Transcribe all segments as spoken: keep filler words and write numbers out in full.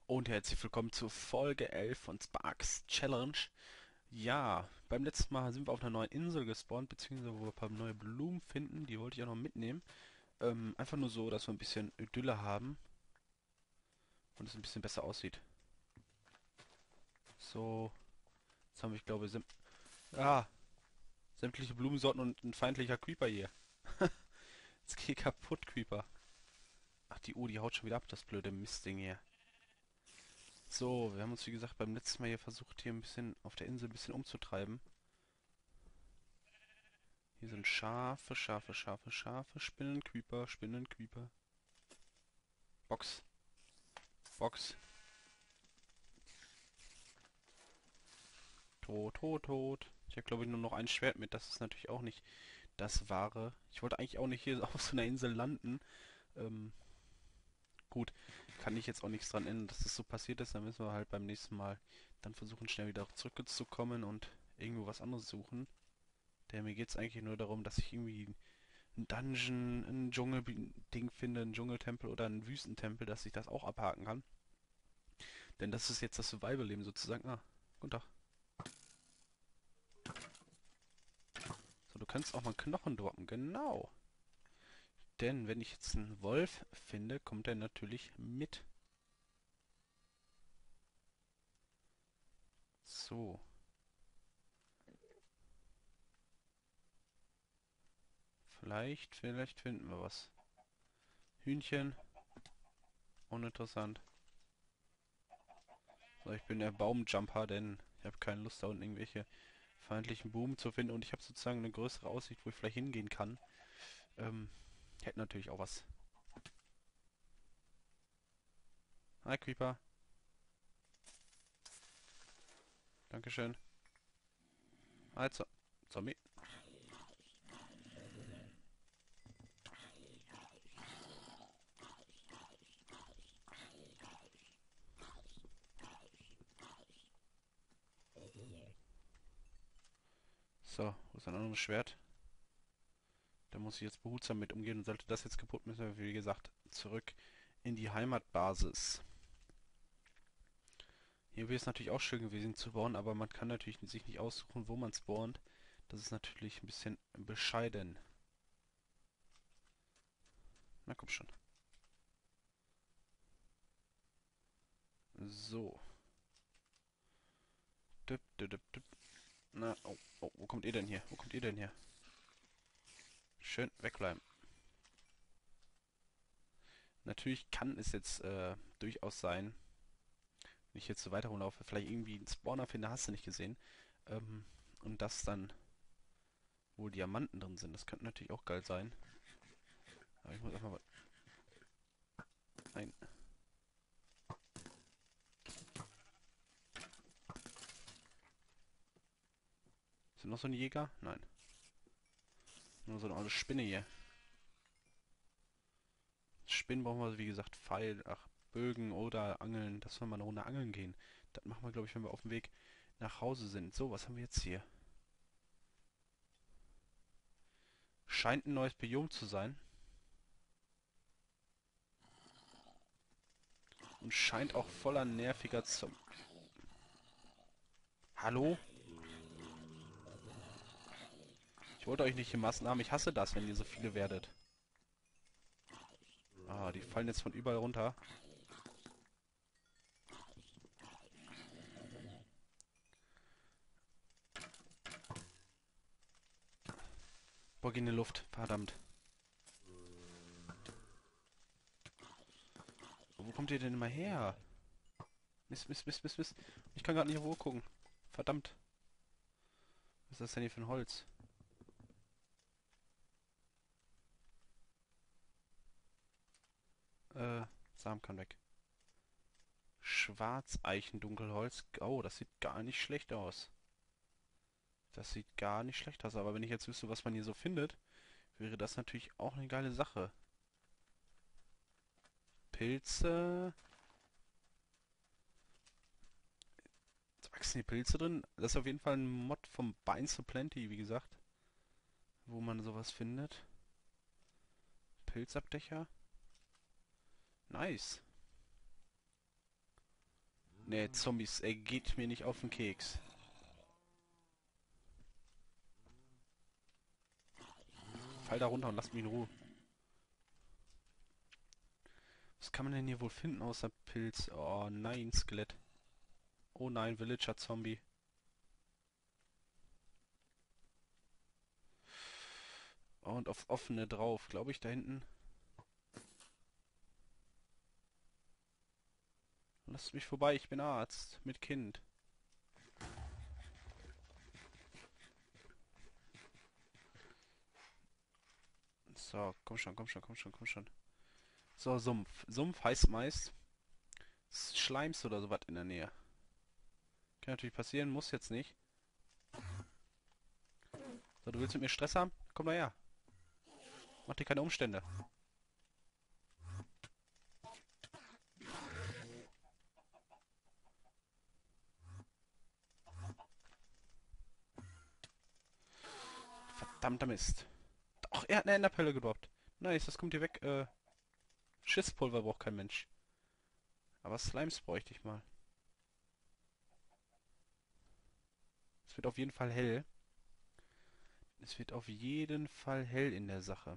Und herzlich willkommen zur Folge elf von Sparks Challenge. Ja, beim letzten Mal sind wir auf einer neuen Insel gespawnt, beziehungsweise wo wir ein paar neue Blumen finden. Die wollte ich auch noch mitnehmen. Ähm, einfach nur so, dass wir ein bisschen Idylle haben und es ein bisschen besser aussieht. So, jetzt haben wir, ich glaube, säm ah, sämtliche Blumensorten und ein feindlicher Creeper hier. Jetzt geh kaputt, Creeper. Ach, die, oh, die haut schon wieder ab, das blöde Mistding hier. So, wir haben uns, wie gesagt, beim letzten Mal hier versucht, hier ein bisschen auf der Insel ein bisschen umzutreiben. Hier sind Schafe, Schafe, Schafe, Schafe, Spinnencreeper, Spinnencreeper. Box, Box. Tot, tot, tot. Ich habe, glaube ich, nur noch ein Schwert mit. Das ist natürlich auch nicht das Wahre. Ich wollte eigentlich auch nicht hier auf so einer Insel landen. Ähm, gut, kann ich jetzt auch nichts dran ändern, dass das so passiert ist. Dann müssen wir halt beim nächsten Mal dann versuchen, schnell wieder zurückzukommen und irgendwo was anderes suchen. Der mir geht es eigentlich nur darum, dass ich irgendwie ein Dungeon, ein Dschungelding finde, ein Dschungeltempel oder ein Wüstentempel, dass ich das auch abhaken kann. Denn das ist jetzt das Survival-Leben sozusagen. Ah, guten Tag. So, du kannst auch mal Knochen droppen. Genau. Denn wenn ich jetzt einen Wolf finde, kommt er natürlich mit. So. Vielleicht, vielleicht finden wir was. Hühnchen. Uninteressant. So, ich bin der Baumjumper, denn ich habe keine Lust, da unten irgendwelche feindlichen Blumen zu finden. Und ich habe sozusagen eine größere Aussicht, wo ich vielleicht hingehen kann. Ähm, hätte natürlich auch was. Hi, Creeper. Dankeschön. Hi, Zo Zombie. So, wo ist ein anderes Schwert? Da muss ich jetzt behutsam mit umgehen und sollte das jetzt kaputt, müssen wir, wie gesagt, zurück in die Heimatbasis. Hier wäre es natürlich auch schön gewesen zu bauen, aber man kann natürlich sich nicht aussuchen, wo man spawnt. Das ist natürlich ein bisschen bescheiden. Na komm schon. So. Düpp, düpp, düpp, düpp. Na, oh, oh, wo kommt ihr denn hier? Wo kommt ihr denn hier? Schön wegbleiben. Natürlich kann es jetzt äh, durchaus sein, wenn ich jetzt so weiter rumlaufe, vielleicht irgendwie einen Spawner finde, hast du nicht gesehen. Ähm, und dass dann wohl Diamanten drin sind. Das könnte natürlich auch geil sein. Aber ich muss einfach mal ein. Ist noch so ein Jäger? Nein. Nur so eine alte Spinne hier. Spinnen brauchen wir, wie gesagt, Pfeil, ach, Bögen oder Angeln. Dass wir mal eine Runde angeln gehen. Das machen wir, glaube ich, wenn wir auf dem Weg nach Hause sind. So, was haben wir jetzt hier? Scheint ein neues Biom zu sein. Und scheint auch voller nerviger zum... Hallo? Ich wollte euch nicht in Massen haben. Ich hasse das, wenn ihr so viele werdet. Ah, die fallen jetzt von überall runter. Boah, geh in die Luft. Verdammt. Wo kommt ihr denn immer her? Mist, Mist, Mist, Mist, Mist. Ich kann gerade nicht hoch gucken. Verdammt. Was ist das denn hier für ein Holz? Äh, Samen kann weg. Schwarzeichendunkelholz. Oh, das sieht gar nicht schlecht aus. Das sieht gar nicht schlecht aus. Aber wenn ich jetzt wüsste, was man hier so findet, wäre das natürlich auch eine geile Sache. Pilze. Jetzt wachsen die Pilze drin. Das ist auf jeden Fall ein Mod vom Binds to Plenty, wie gesagt. Wo man sowas findet. Pilzabdecher. Nice. Nee, Zombies, ey, geht mir nicht auf den Keks. Fall da runter und lasst mich in Ruhe. Was kann man denn hier wohl finden außer Pilz? Oh nein, Skelett. Oh nein, Villager-Zombie. Und auf offene drauf, glaube ich, da hinten. Lasst mich vorbei, ich bin Arzt. Mit Kind. So, komm schon, komm schon, komm schon, komm schon. So, Sumpf. Sumpf heißt meist Schleims oder sowas in der Nähe. Kann natürlich passieren, muss jetzt nicht. So, du willst mit mir Stress haben? Komm mal her. Mach dir keine Umstände. Verdammter Mist. Ach, er hat eine Enderpelle gedroppt. Nice, das kommt hier weg. Äh, Schisspulver braucht kein Mensch. Aber Slimes bräuchte ich mal. Es wird auf jeden Fall hell. Es wird auf jeden Fall hell in der Sache.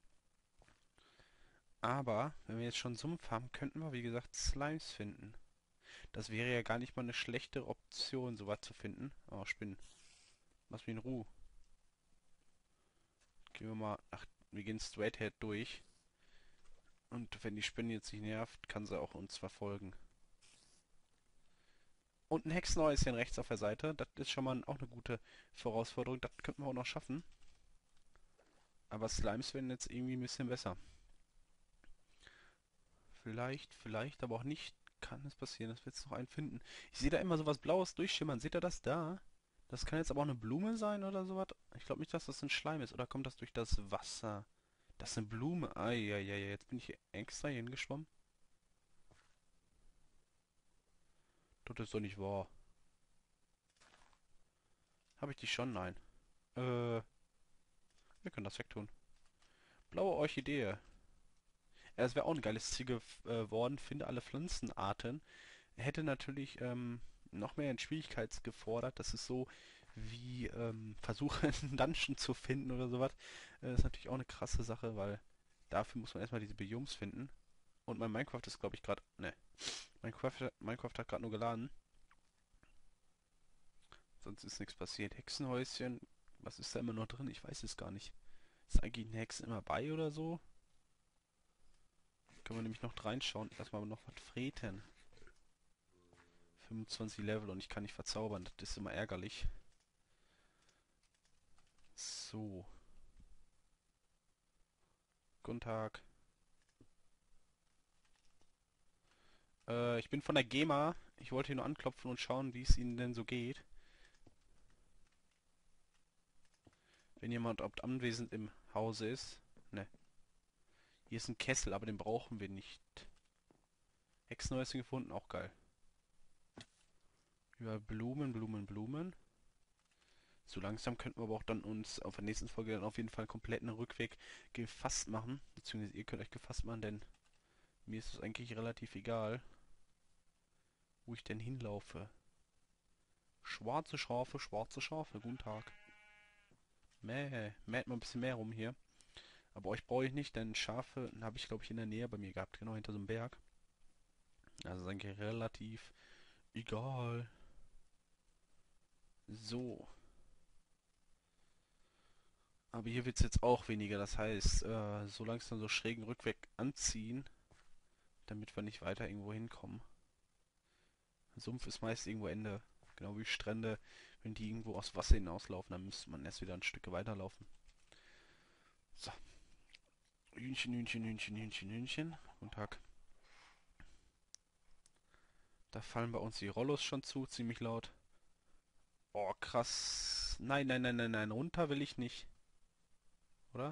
Aber, wenn wir jetzt schon Sumpf haben, könnten wir, wie gesagt, Slimes finden. Das wäre ja gar nicht mal eine schlechte Option, sowas zu finden. Oh, Spinnen. Lass mich in Ruhe. Gehen wir mal... Ach, wir gehen straight ahead durch. Und wenn die Spinne jetzt nicht nervt, kann sie auch uns verfolgen. Und ein Hexenhäuschen rechts auf der Seite. Das ist schon mal auch eine gute Herausforderung. Das könnten wir auch noch schaffen. Aber Slimes werden jetzt irgendwie ein bisschen besser. Vielleicht, vielleicht, aber auch nicht. Kann es passieren, dass wir jetzt noch einen finden. Ich sehe da immer so was Blaues durchschimmern. Seht ihr das da? Das kann jetzt aber auch eine Blume sein oder sowas. Ich glaube nicht, dass das ein Schleim ist. Oder kommt das durch das Wasser? Das ist eine Blume. Eieiei, jetzt bin ich hier extra hier hingeschwommen. Das ist doch nicht wahr. Habe ich die schon? Nein. Äh, wir können das wegtun. Blaue Orchidee. Ja, das wäre auch ein geiles Ziel geworden. Finde alle Pflanzenarten. Hätte natürlich ähm, noch mehr in Schwierigkeit gefordert. Das ist so wie ähm, versuche einen Dungeon zu finden oder sowas. Äh, ist natürlich auch eine krasse Sache, weil dafür muss man erstmal diese Biomes finden. Und mein Minecraft ist, glaube ich, gerade... Ne, Minecraft, Minecraft hat gerade nur geladen. Sonst ist nichts passiert. Hexenhäuschen, was ist da immer noch drin? Ich weiß es gar nicht. Ist eigentlich ein Hex immer bei oder so? Können wir nämlich noch reinschauen. Erstmal noch was freten. fünfundzwanzig Level und ich kann nicht verzaubern. Das ist immer ärgerlich. So. Guten Tag. Äh, ich bin von der GEMA. Ich wollte hier nur anklopfen und schauen, wie es Ihnen denn so geht. Wenn jemand ob anwesend im Hause ist. Ne. Hier ist ein Kessel, aber den brauchen wir nicht. Hexenhäuschen gefunden, auch geil. Über Blumen, Blumen, Blumen. So langsam könnten wir aber auch dann uns auf der nächsten Folge dann auf jeden Fall einen kompletten Rückweg gefasst machen. Beziehungsweise ihr könnt euch gefasst machen, denn mir ist es eigentlich relativ egal, wo ich denn hinlaufe. Schwarze Schafe, schwarze Schafe, guten Tag. Mäh, mäht mal ein bisschen mehr rum hier. Aber euch brauche ich nicht, denn Schafe habe ich glaube ich in der Nähe bei mir gehabt, genau hinter so einem Berg. Also ist eigentlich relativ egal. So. Aber hier wird es jetzt auch weniger, das heißt, äh, so langsam so schrägen Rückweg anziehen, damit wir nicht weiter irgendwo hinkommen. Sumpf ist meist irgendwo Ende. Genau wie Strände, wenn die irgendwo aus Wasser hinauslaufen, dann müsste man erst wieder ein Stück weiterlaufen. So. Hühnchen, Hühnchen, Hühnchen, Hühnchen, Hühnchen. Guten Tag. Da fallen bei uns die Rollos schon zu, ziemlich laut. Oh, krass. Nein, nein, nein, nein, nein, runter will ich nicht. Oder?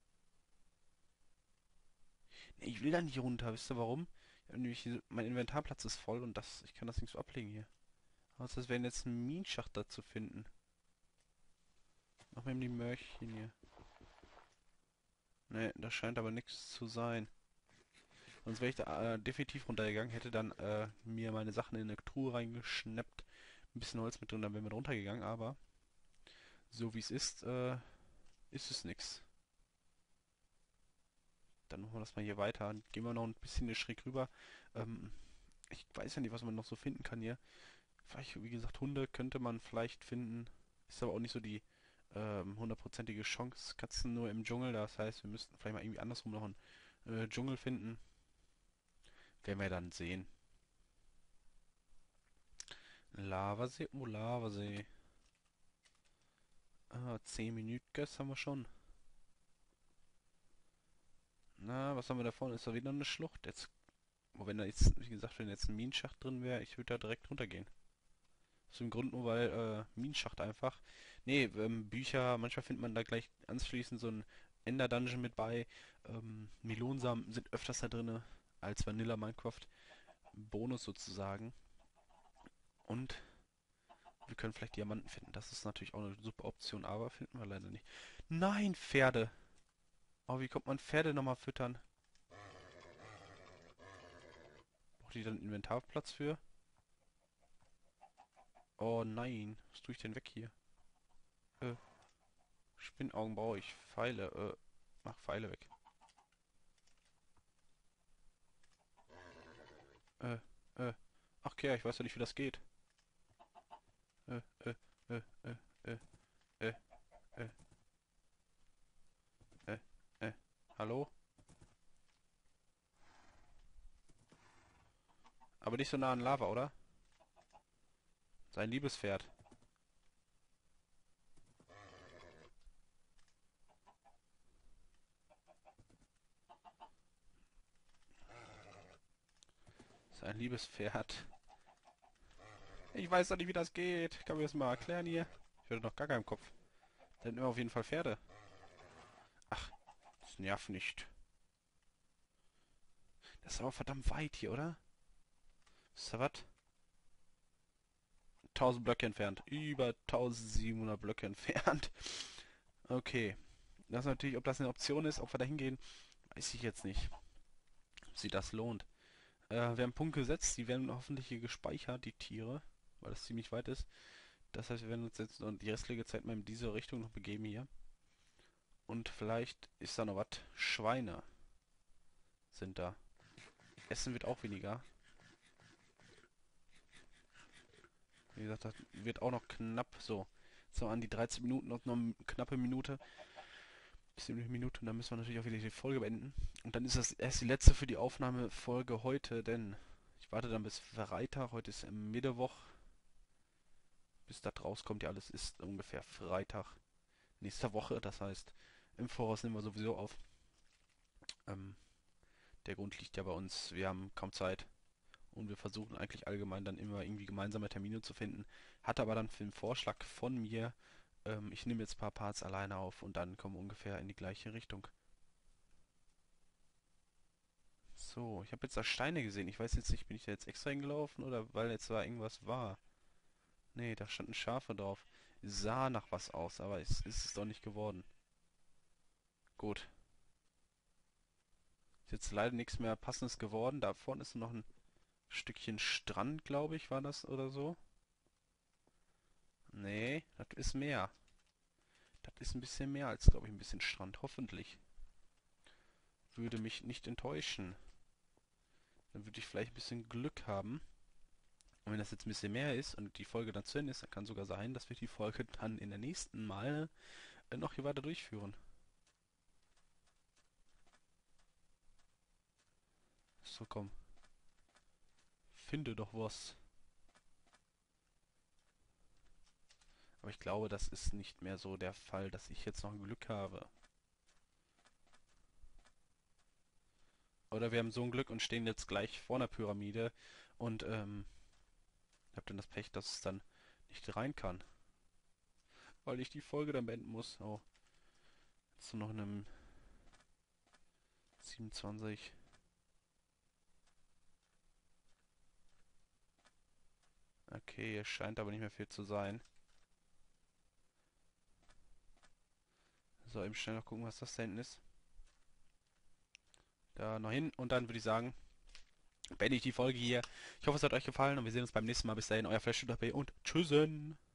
Nee, ich will da nicht runter, wisst ihr warum? Ich hab nämlich hier, mein Inventarplatz ist voll und das, ich kann das nicht so ablegen hier. Außer es wäre jetzt ein Minenschacht da zu finden. Mach mir die Möhrchen hier. Ne, da scheint aber nichts zu sein. Sonst wäre ich da äh, definitiv runtergegangen, hätte dann äh, mir meine Sachen in eine Truhe reingeschnappt, ein bisschen Holz mit drin, dann wären wir runtergegangen, aber so wie es ist, äh, ist es nix. Dann machen wir das mal hier weiter. Gehen wir noch ein bisschen hier schräg rüber. Ähm, ich weiß ja nicht, was man noch so finden kann hier. Vielleicht, wie gesagt, Hunde könnte man vielleicht finden. Ist aber auch nicht so die ähm, hundertprozentige Chance. Katzen nur im Dschungel, das heißt, wir müssten vielleicht mal irgendwie andersrum noch einen äh, Dschungel finden. Werden wir dann sehen. Lavasee, oh Lavasee. Ah, zehn Minuten haben wir schon. Na, was haben wir da vorne? Ist da wieder eine Schlucht? Jetzt, oh, wenn da jetzt, wie gesagt, wenn jetzt ein Minenschacht drin wäre, ich würde da direkt runtergehen. Aus dem Grund nur, weil, äh, Minenschacht einfach. Nee, ähm, Bücher, manchmal findet man da gleich anschließend so ein Ender-Dungeon mit bei. Ähm, Melonsamen sind öfters da drinne als Vanilla Minecraft. Bonus sozusagen. Und wir können vielleicht Diamanten finden. Das ist natürlich auch eine super Option, aber finden wir leider nicht. Nein, Pferde! Oh, wie kommt man Pferde nochmal füttern? Braucht die dann Inventarplatz für? Oh nein, was tue ich denn weg hier? Äh, Spinnaugen brauche ich. Pfeile, äh, mach Pfeile weg. Äh, äh. Ach ja, ich weiß ja nicht, wie das geht. Äh, äh, äh, äh, äh, äh, äh, äh, äh. Hallo? Aber nicht so nah an Lava, oder? Sein Liebespferd. Sein Liebespferd. Ich weiß doch nicht, wie das geht. Kann mir das mal erklären hier? Ich hatte noch gar keinen Kopf. Da sind immer auf jeden Fall Pferde. Ach, das nervt nicht. Das ist aber verdammt weit hier, oder? Ist da was? tausend Blöcke entfernt. Über tausendsiebenhundert Blöcke entfernt. Okay. Das ist natürlich, ob das eine Option ist, ob wir da hingehen, weiß ich jetzt nicht. Ob sie das lohnt. Äh, wir haben einen Punkt gesetzt, die werden hoffentlich hier gespeichert, die Tiere, weil das ziemlich weit ist. Das heißt, wir werden uns jetzt noch die restliche Zeit mal in diese Richtung noch begeben hier. Und vielleicht ist da noch was. Schweine sind da. Essen wird auch weniger. Wie gesagt, das wird auch noch knapp. So, so an die dreizehn Minuten, noch eine knappe Minute. sieben Minuten, dann müssen wir natürlich auch wieder die Folge beenden. Und dann ist das erst die letzte für die Aufnahmefolge heute, denn ich warte dann bis Freitag. Heute ist Mittwoch. Bis das rauskommt, ja alles ist ungefähr Freitag nächster Woche. Das heißt, im Voraus nehmen wir sowieso auf. Ähm, der Grund liegt ja bei uns, wir haben kaum Zeit. Und wir versuchen eigentlich allgemein dann immer irgendwie gemeinsame Termine zu finden. Hatte aber dann für den Vorschlag von mir, ähm, ich nehme jetzt ein paar Parts alleine auf und dann kommen wir ungefähr in die gleiche Richtung. So, ich habe jetzt da Steine gesehen. Ich weiß jetzt nicht, bin ich da jetzt extra hingelaufen oder weil jetzt da irgendwas war? Nee, da standen Schafe drauf. Sah nach was aus, aber es ist es doch nicht geworden. Gut. Ist jetzt leider nichts mehr Passendes geworden. Da vorne ist noch ein Stückchen Strand, glaube ich, war das oder so. Nee, das ist mehr. Das ist ein bisschen mehr als, glaube ich, ein bisschen Strand. Hoffentlich. Würde mich nicht enttäuschen. Dann würde ich vielleicht ein bisschen Glück haben. Und wenn das jetzt ein bisschen mehr ist und die Folge dann zu Ende ist, dann kann sogar sein, dass wir die Folge dann in der nächsten Mal äh, noch hier weiter durchführen. So, komm. Finde doch was. Aber ich glaube, das ist nicht mehr so der Fall, dass ich jetzt noch Glück habe. Oder wir haben so ein Glück und stehen jetzt gleich vor einer Pyramide und ähm, hab dann das Pech, dass es dann nicht rein kann. Weil ich die Folge dann beenden muss. Oh, jetzt nur noch in einem siebenundzwanzig. Okay, es scheint aber nicht mehr viel zu sein. So, eben schnell noch gucken, was das da hinten ist. da noch hin und dann würde ich sagen, beende ich die Folge hier. Ich hoffe, es hat euch gefallen und wir sehen uns beim nächsten Mal. Bis dahin, euer Flash und tschüssen.